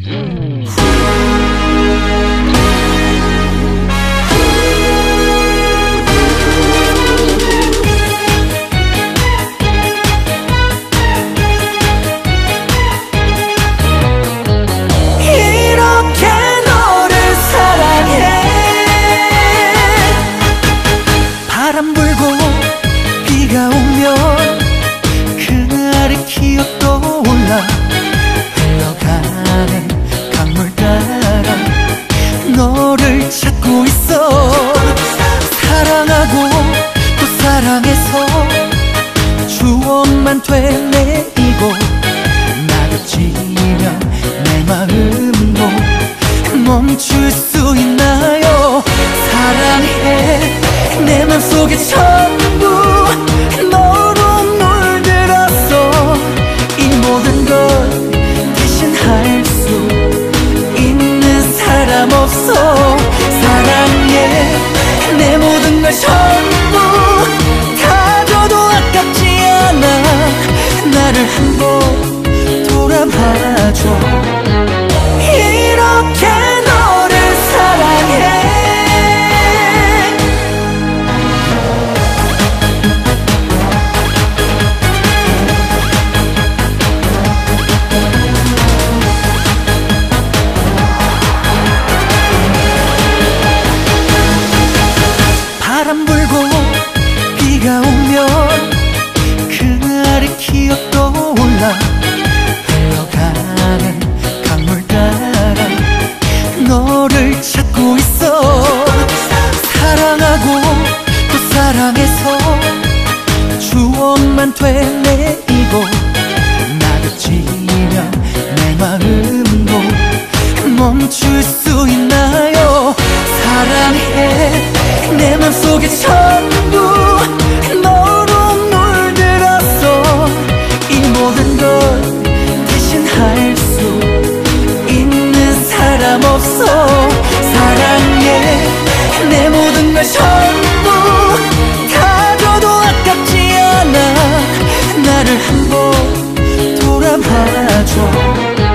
바람 불고 비가 오면 그날의 기억 떠올라 흘러가는 강물 따라 너를 찾고 있어. 사랑하고 또 사랑해서 추억만 되뇌이고 나그치면 내 마음도 멈출 수 있나요? 사랑해 내 맘속에 전부 너로 물들었어. 이 모든 걸 대신할 수 있는 사람 없어. 사랑해 내 모든 걸 전부 다 줘도 아깝지 않아. 나를 한번 돌아봐줘. 이렇게 너를 사랑해. 바람 불고 비가 오면 그날의 기억 떠올라 흘러가는 강물 따라 너를 찾고 있어. 사랑하고 또 사랑해서 추억만 되뇌이고 나그치면 내 마음도 멈출 수 있나요? 사랑해 내 맘속에 전부 너로 물들었어. 이 모든 걸 대신할 수 있는 사람 없어. 사랑해 내 모든 걸 전부 다 줘도 아깝지 않아. 나를 한번 돌아봐줘.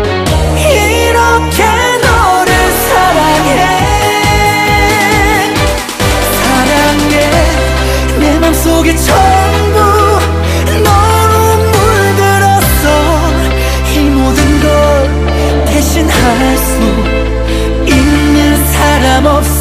이렇게 너를 사랑해. 내 맘속에 전부 너로 물들었어. 이 모든 걸 대신할 수 있는 사람 없어.